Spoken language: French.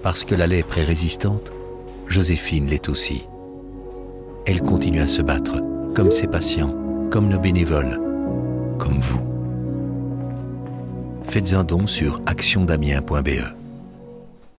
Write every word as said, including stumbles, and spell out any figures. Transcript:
Parce que la lèpre est résistante, Joséphine l'est aussi. Elle continue à se battre, comme ses patients, comme nos bénévoles, comme vous. Faites un don sur action damien point b e.